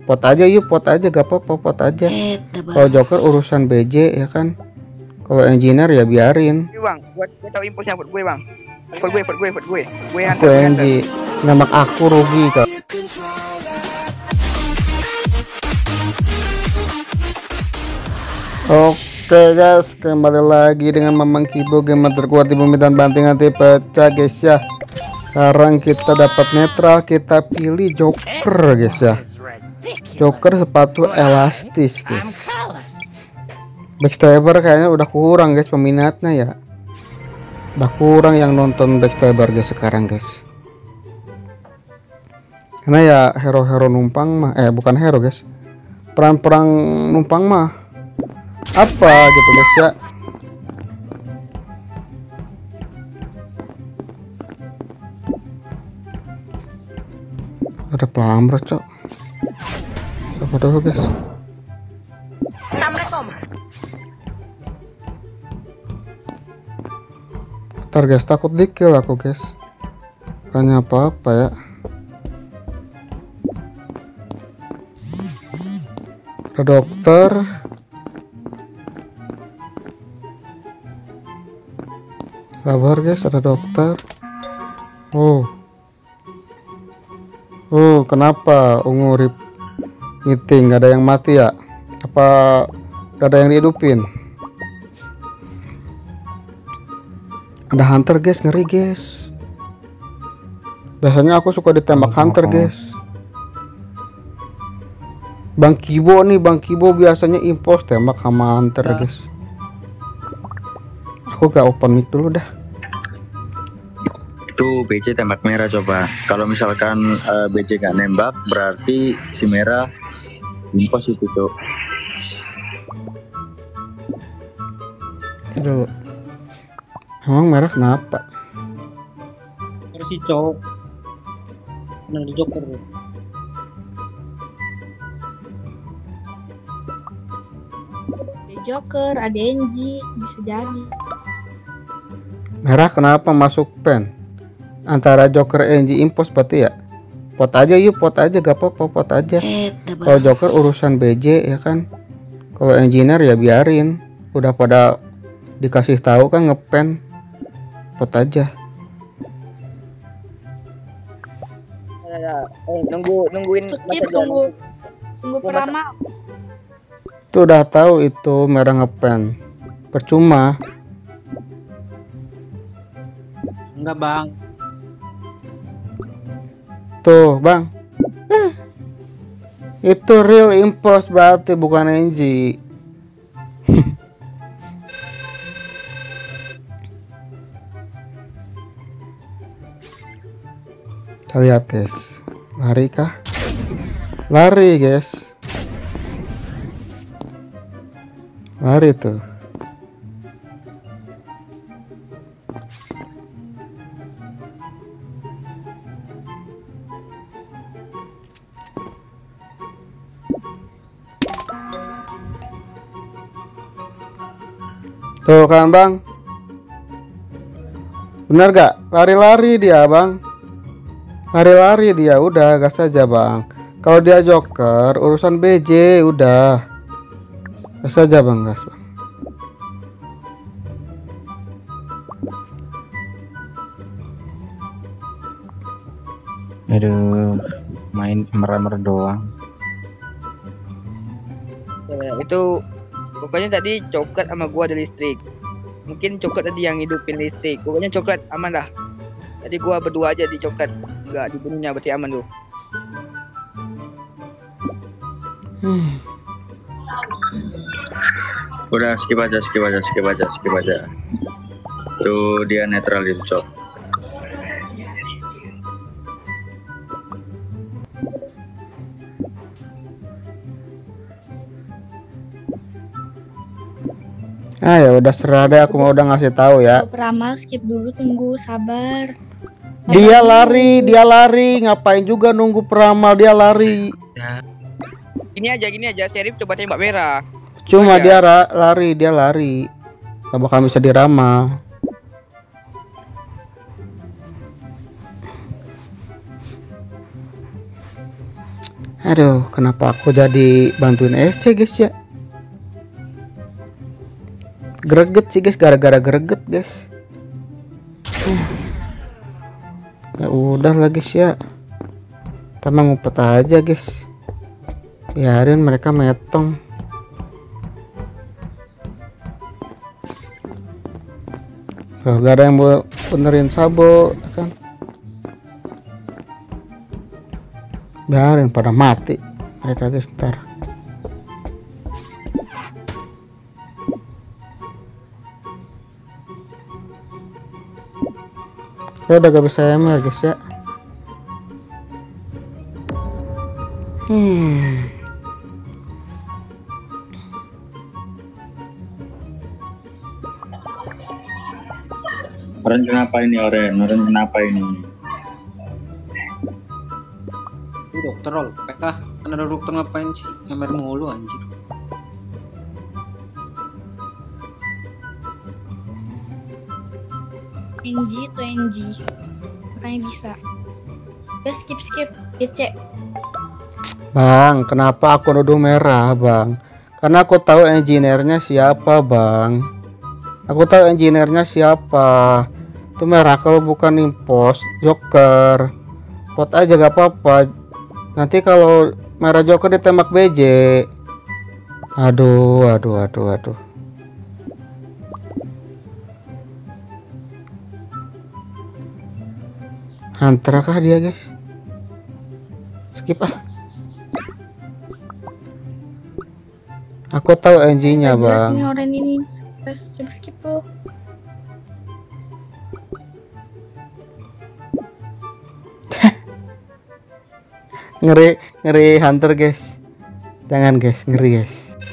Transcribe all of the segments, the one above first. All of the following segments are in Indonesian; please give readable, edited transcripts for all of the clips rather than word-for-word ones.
Pot aja yuk, pot aja, gak apa-apa, pot aja. Kalau Joker urusan BJ ya kan. Kalau engineer ya biarin. Bang, gue tahu impulsnya buat gue bang. Buat gue. Gue Aku NG, nama aku rugi kak. Oke guys, kembali lagi dengan Mamang Kibo, gamer terkuat di bumi dan banting anti pecah guys ya. Sekarang kita dapat netral, kita pilih Joker guys ya. Joker sepatu elastis guys. Backstabber kayaknya udah kurang guys peminatnya ya. Udah kurang yang nonton backstabber guys sekarang guys. Karena ya hero-hero numpang mah, bukan hero guys. Perang-perang numpang mah apa gitu guys ya. Ada pelamar cok. Apa dulu guys. Assalamualaikum. Ntar guys, takut di-kill aku guys. Bukannya apa-apa ya. Ada dokter. Sabar guys, ada dokter. Kenapa ungu rip meeting? Gak ada yang mati ya? Apa gak ada yang dihidupin? Ada hunter guys, ngeri guys. Biasanya aku suka ditembak hunter guys. Bang Kibo nih, Bang Kibo biasanya impos tembak sama hunter guys. Aku gak open mic dulu dah. Itu BJ tembak merah coba. Kalau misalkan BJ gak nembak, berarti si merah impos itu cok. Aduh. Emang merah kenapa? Versi cowok. Nah, di Joker. Ada Joker, ada NG, bisa jadi. Merah kenapa masuk pen? Antara Joker NG impos berarti ya. Pot aja yuk, pot aja, gak apa-apa, pot aja. Kalau Joker urusan BJ ya kan. Kalau engineer ya biarin. Udah pada dikasih tahu kan ngepen. Pot aja. Nungguin Skip, tunggu peramal. Tuh udah tahu itu merah ngepen. Percuma. Enggak bang. Tuh bang. Itu real impos berarti bukan NG. Kita lihat guys, lari kah? Lari guys, lari tuh. Tuh kan bang, bener gak? Lari-lari dia bang. Lari-lari dia, udah gas aja bang. Kalau dia Joker urusan BJ udah gas aja bang, gas bang. Aduh, main merah-merah doang. itu pokoknya tadi coklat sama gua ada listrik. Mungkin coklat tadi yang hidupin listrik. Pokoknya coklat aman dah. Tadi gua berdua aja di coklat, nggak dibunuhnya, berarti aman tuh. Udah skip aja. Tuh dia netral itu cok. Ya udah serah deh, aku mau udah ngasih tahu ya. Peramal skip dulu, tunggu, sabar. Dia lari, ngapain juga nunggu peramal, dia lari. Gini aja, Sheriff coba tembak merah. Cuma dia lari. Gak bakal bisa diramal. Aduh, kenapa aku jadi bantuin SC guys ya? Greget sih guys, gara-gara greget guys. Ya udah lah guys ya. Kita mau ngumpet aja guys. Biarin mereka metong. Tuh, gak ada yang mau benerin Sabo kan. Biarin pada mati mereka guys ntar. Saya udah gak bisa ML guys ya. Oren kenapa ini Oren? Oren kenapa ini? Itu dokter loh. PK kan ada dokter ngapain sih? Ngemer mulu anjir. NG to NG. Makanya bisa. Ya skip. DC. Bang, kenapa aku nuduh merah bang? Karena aku tahu engineer-nya siapa bang. Aku tahu engineer-nya siapa. Itu merah kalau bukan impos Joker. Pot aja gak apa-apa. Nanti kalau merah Joker ditembak BJ. Aduh. Hunter kah dia guys? Skip ah. Aku tahu NG-nya Jelas nih bang. orang ini. Coba skip loh. Ngeri Hunter guys. Jangan guys, ngeri guys.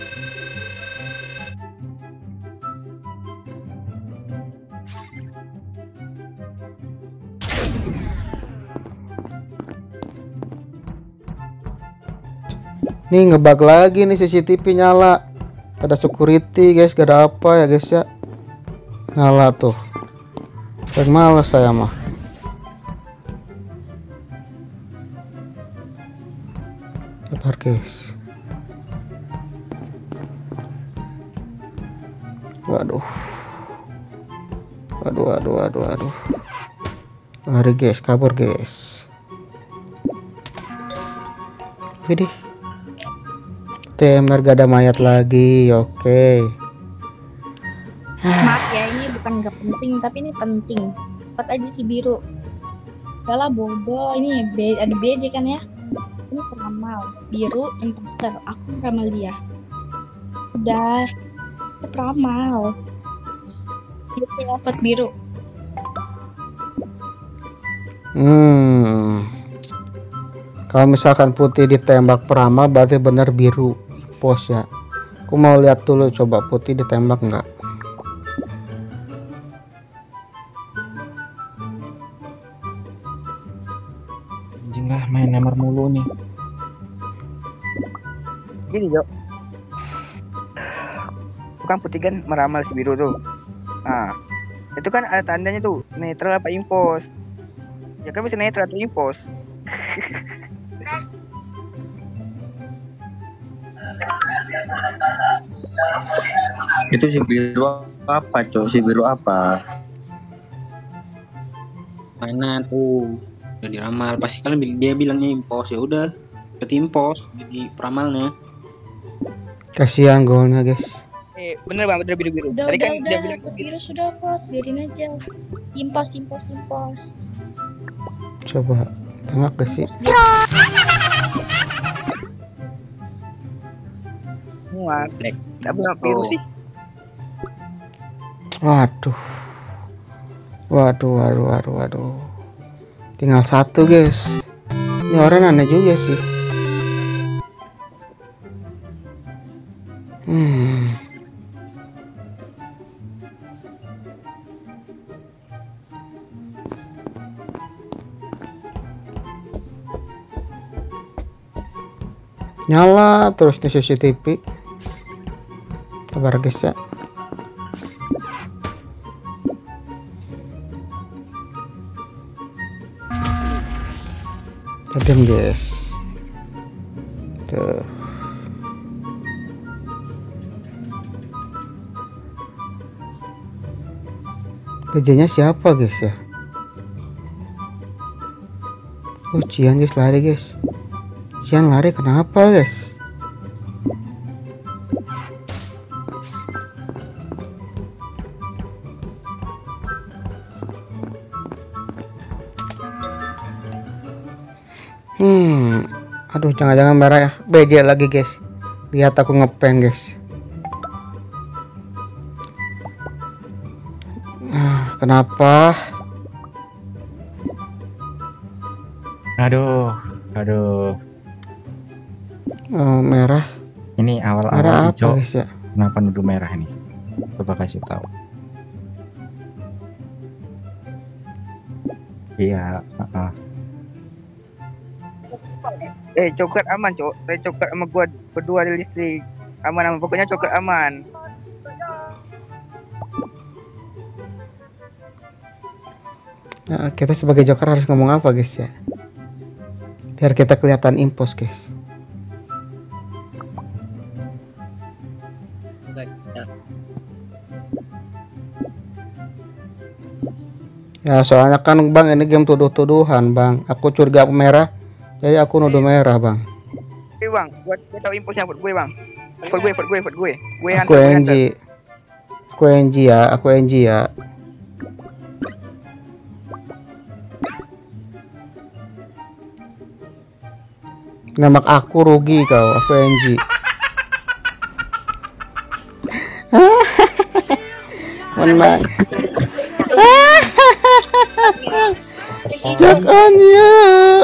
Nih ngebug lagi nih CCTV nyala. Ada security guys, gak ada apa ya guys ya. Nyala tuh. Paling males saya mah. Sabar guys. Waduh. Lari guys, kabur guys. Widih. TMR gak ada mayat lagi. Oke. Maaf ya, ini bukan gak penting, tapi ini penting. Cepat aja si biru. Udah lah bodoh, ini ada BJ kan ya. Ini peramal. Biru imposter, aku peramal dia. Udah, itu peramal. BJ dapat biru. Kalau misalkan putih ditembak peramal berarti benar biru pos ya. Aku mau lihat dulu, coba putih ditembak enggak. Anjing lah, main nomor mulu nih. Gini Jo, bukan putih kan meramal si biru tuh. Nah, itu kan ada tandanya tuh, netral apa impos. Ya kan bisa netral atau impos. Itu si biru apa, Cok? Si biru apa? Mana tuh? Udah diramal. Pasti kan dia bilangnya impos, ya udah. Berarti impos jadi peramalnya. Kasihan golnya guys. Bener bang, bener biru-biru. Udah, Tadi kan dia udah, bilang biru sudah vote, biarin aja. Impos. Coba tembak ke sih. semua black. Tapi nggak biru sih. Waduh. Tinggal satu guys. Ini orang aneh juga sih. Nyala terus nih CCTV. Sabar guys ya. Tajam guys. Tuh. BJ-nya siapa guys ya? Oh Cian guys, lari guys. Cian lari kenapa guys? Aduh, jangan-jangan merah ya. BJ lagi guys. Lihat aku ngepen guys. Kenapa? Aduh. Merah. Ini Merah awal-awal apa hijau. guys ya? Kenapa nuduh merah nih? Coba kasih tahu. Iya. Coklat aman, Cok. Coklat sama gua berdua di listrik. Aman, pokoknya coklat aman. Nah, kita sebagai joker harus ngomong apa guys ya? Biar kita kelihatan impos guys. Ya soalnya kan bang, ini game tuduh-tuduhan bang. Aku curiga aku merah, jadi aku nuduh merah bang. Oke bang, gue tahu imposnya buat gue bang. Buat gue. Aku NG. Aku NG ya. Nembak aku rugi kau, aku NG. Menang. Just on you.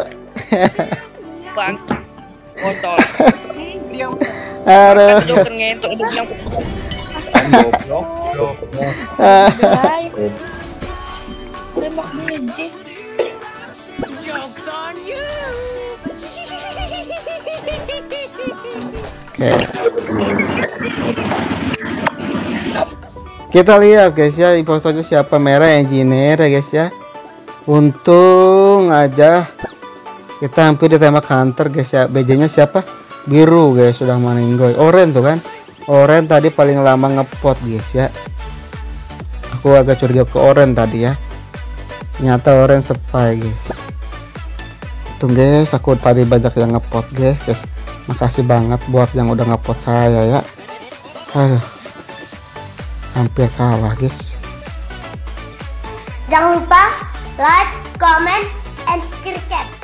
Bang, kotor. Aduh. Joker ngentok udah bilang Guys, tembak BJ. Oke. Kita lihat guys ya, impostornya siapa. Merah engineer ya guys ya. Untung aja kita hampir ditembak hunter guys ya. BJ-nya siapa? Biru guys, sudah meninggoy. Oren tuh kan. Oren tadi paling lama ngepot guys ya. Aku agak curiga ke Oren tadi ya. Ternyata Oren spy guys. Tuh guys, aku tadi banyak yang ngepot guys. Makasih banget buat yang udah ngepot saya ya. Aduh, hampir kalah guys. Jangan lupa like, comment, and subscribe.